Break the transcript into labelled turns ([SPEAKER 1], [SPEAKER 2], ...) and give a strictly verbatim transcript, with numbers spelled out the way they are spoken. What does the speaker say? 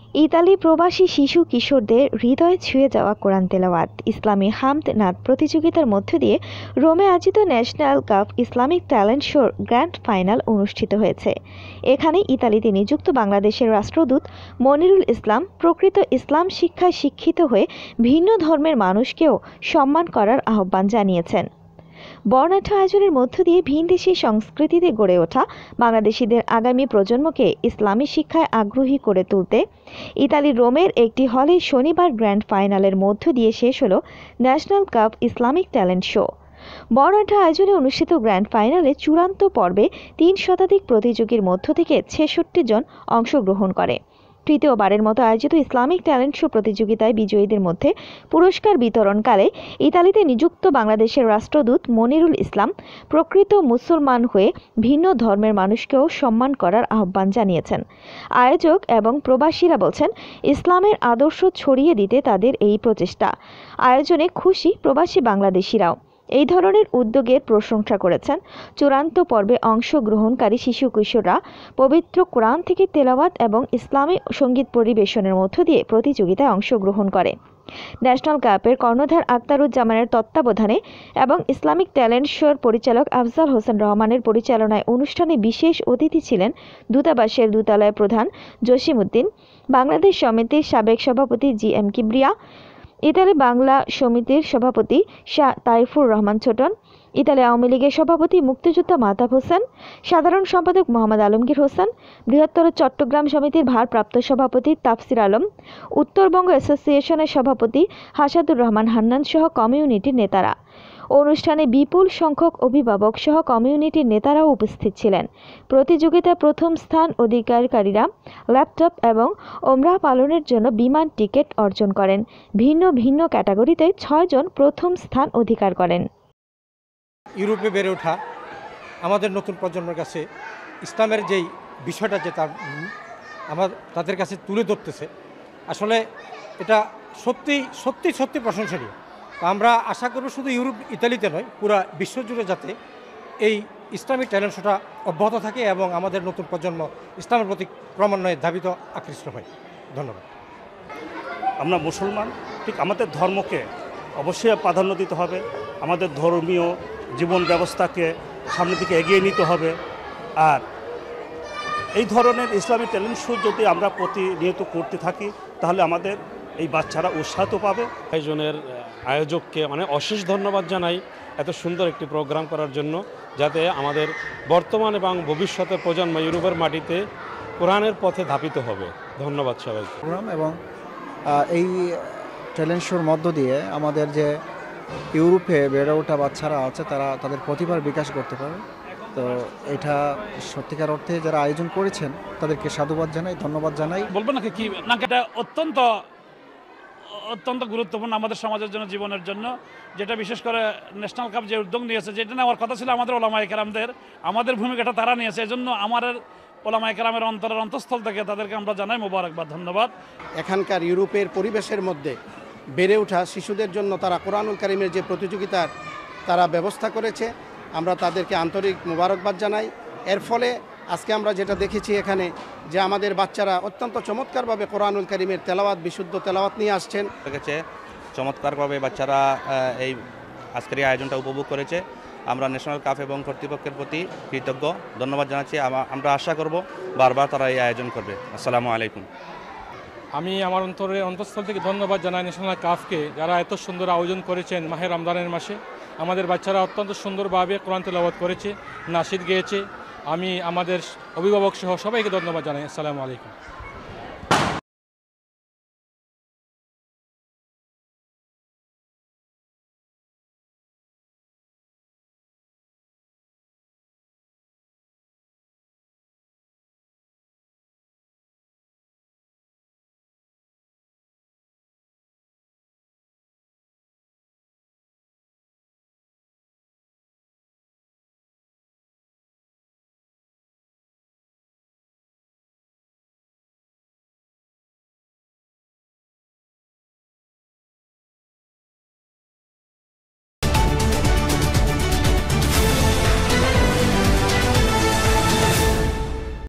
[SPEAKER 1] Italy প্রবাসী শিশু কিশোরদের হৃদয় ছুঁয়ে যাওয়া কোরআন তেলাওয়াত ইসলামী হামদ নাত প্রতিযোগিতার মধ্য দিয়ে রোমে আয়োজিত ন্যাশনাল কাপ ইসলামিক ট্যালেন্ট শোর গ্র্যান্ড ফাইনাল অনুষ্ঠিত হয়েছে। এখানে ইতালিতে নিযুক্ত বাংলাদেশের রাষ্ট্রদূত মনিরুল ইসলাম প্রকৃত ইসলাম শিক্ষায় শিক্ষিত হয়ে ভিন্ন ধর্মের মানুষকেও সম্মান করার আহ্বান জানিয়েছেন। বর্ণাঢ্য আয়োজনের মধ্য দিয়ে ভিনদেশী সংস্কৃতিতে গড়ে ওঠা বাংলাদেশিদের আগামী প্রজন্মকে ইসলামী শিক্ষায় আগ্রহী করে তুলতে ইতালির রোমের একটি হলে শনিবার গ্র্যান্ড ফাইনালের মধ্য দিয়ে শেষ হল national cup Islamic talent show. বর্ণাঢ্য আয়োজনে অনুষ্ঠিত গ্র্যান্ড ফাইনালে চূড়ান্ত পর্বে তিন শতাধিক প্রতিযোগীর মধ্য থেকে ছেষট্টি জন অংশগ্রহণ করে। তৃতীয়বারের মতো আয়োজিত ইসলামিক ট্যালেন্ট শো প্রতিযোগিতায় বিজয়ীদের মধ্যে পুরস্কার বিতরণকালে ইতালিতে নিযুক্ত বাংলাদেশের রাষ্ট্রদূত মনিরুল ইসলাম প্রকৃত মুসলমান হয়ে ভিন্ন ধর্মের মানুষকেও সম্মান করার আহ্বান জানিয়েছেন। আয়োজক এবং প্রবাসীরা বলছেন, ইসলামের আদর্শ ছড়িয়ে দিতে তাদের এই প্রচেষ্টা। আয়োজনে খুশি প্রবাসী বাংলাদেশিরাও। এই ধরনের উদ্যোগের প্রশংসা করেছেন। চূড়ান্ত পর্বে অংশগ্রহণকারী শিশু কিশোররা পবিত্র কোরআন থেকে তেলাওয়াত এবং ইসলামী সঙ্গীত পরিবেশনের মধ্য দিয়ে প্রতিযোগিতায় অংশগ্রহণ করে। ন্যাশনাল কাপের কর্ণধার আখতারুজ্জামানের তত্ত্বাবধানে এবং ইসলামিক ট্যালেন্ট শোর পরিচালক আফজাল হোসেন রহমানের পরিচালনায় অনুষ্ঠানে বিশেষ অতিথি ছিলেন দূতাবাসের দূতালয় প্রধান জসিমউদ্দিন, বাংলাদেশ সমিতির সাবেক সভাপতি G M Kibria, Italy Bangla সমিতির সভাপতি শাহ তাইফুর রহমান ছোটন, ইতালি আওয়ামী লীগের সভাপতি মুক্তিযোদ্ধা মাহতাব হোসেন, সাধারণ সম্পাদক মোহাম্মদ আলমগীর হোসেন, বৃহত্তর চট্টগ্রাম সমিতির ভারপ্রাপ্ত সভাপতি তাফসির আলম, উত্তরবঙ্গ অ্যাসোসিয়েশনের সভাপতি হাসাদুর রহমান হান্নান সহ কমিউনিটির নেতারা। অনুষ্ঠানে বিপুল সংখ্যক অভিভাবক সহ কমিউনিটির নেতারাও উপস্থিত ছিলেন। প্রতিযোগিতায় প্রথম স্থান অধিকারীরা ল্যাপটপ এবং ওমরাহ পালনের জন্য বিমান টিকিট অর্জন করেন। ভিন্ন ভিন্ন ক্যাটাগরিতে ছয় জন প্রথম স্থান অধিকার করেন।
[SPEAKER 2] ইউরোপে বেড়ে ওঠা আমাদের নতুন প্রজন্মের কাছে ইসলামের যেই বিষয়টা যে তার আমার তাদের কাছে তুলে ধরতেছে, আসলে এটা সত্যি সত্যি সত্যি প্রশংসনীয়। আমরা আশা করব শুধু ইউরোপ ইতালিতে নয়, পুরো বিশ্বজুড়ে যাতে এই ইসলামিক ট্যালেন্ট শোটা অব্যাহত থাকে এবং আমাদের নতুন প্রজন্ম ইসলামের প্রতি ক্রমান্বয়ে ধাবিত আকৃষ্ট হয়। ধন্যবাদ।
[SPEAKER 3] আমরা মুসলমান, ঠিক আমাদের ধর্মকে অবশ্যই প্রাধান্য দিতে হবে, আমাদের ধর্মীয় জীবন ব্যবস্থাকে সামনের দিকে এগিয়ে নিতে হবে। আর এই ধরনের ইসলামিক ট্যালেন্ট শো যদি আমরা প্রতিনিয়ত করতে থাকি তাহলে আমাদের এই বাচ্চারা উৎসাহ পাবে।
[SPEAKER 4] আয়োজনের আয়োজককে মানে অশেষ ধন্যবাদ জানাই এত সুন্দর একটি প্রোগ্রাম করার জন্য, যাতে আমাদের বর্তমান এবং ভবিষ্যতের প্রজন্ম ইউরোপের মাটিতে কোরআনের পথে ধাবিত হবে। ধন্যবাদ সবাইকে।
[SPEAKER 5] প্রোগ্রাম এবং এই ট্যালেন্ট শোর মধ্য দিয়ে আমাদের যে ইউরোপে বেড়ে ওঠা বাচ্চারা আছে তারা তাদের প্রতিভার বিকাশ করতে পারে। তো এটা সত্যিকার অর্থে যারা আয়োজন করেছেন তাদেরকে সাধুবাদ জানাই, ধন্যবাদ জানাই।
[SPEAKER 6] বলবো নাকি কি না, এটা অত্যন্ত অত্যন্ত গুরুত্বপূর্ণ আমাদের সমাজের জন্য, জীবনের জন্য, যেটা বিশেষ করে ন্যাশনাল কাপ যে উদ্যোগ নিয়েছে, যেটা নেওয়ার কথা ছিল আমাদের ওলামায়ে কেরামদের, আমাদের ভূমিকাটা তারা নিয়েছে। এজন্য আমাদের ওলামায়ে কেরামের অন্তরের অন্তঃস্থল থেকে তাদেরকে আমরা জানাই মোবারকবাদ, ধন্যবাদ।
[SPEAKER 7] এখানকার ইউরোপের পরিবেশের মধ্যে বেড়ে ওঠা শিশুদের জন্য তারা কোরআনুল কারীমের যে প্রতিযোগিতার তারা ব্যবস্থা করেছে, আমরা তাদেরকে আন্তরিক মোবারকবাদ জানাই। এর ফলে আজকে আমরা যেটা দেখেছি এখানে যে আমাদের বাচ্চারা অত্যন্ত চমৎকারভাবে কোরআনুল কারীমের তেলাওয়াত, বিশুদ্ধ তেলাওয়াত নিয়ে আসছেন।
[SPEAKER 8] চমৎকারভাবে বাচ্চারা এই আজকের এই আয়োজনটা উপভোগ করেছে। আমরা ন্যাশনাল কাপ এবং কর্তৃপক্ষের প্রতি কৃতজ্ঞ, ধন্যবাদ জানাচ্ছি। আমরা আশা করব বারবার তারা এই আয়োজন করবে। আসসালামু আলাইকুম।
[SPEAKER 9] আমি আমার অন্তরের অন্তঃস্থল থেকে ধন্যবাদ জানাই ন্যাশনাল কাফকে, যারা এত সুন্দর আয়োজন করেছেন। মাহে রমজানের মাসে আমাদের বাচ্চারা অত্যন্ত সুন্দরভাবে কোরআন তেলাওয়াত করেছে, নাশিদ গেয়েছে। আমি আমাদের অভিভাবক সহ সবাইকে ধন্যবাদ জানাই। আসসালামু আলাইকুম।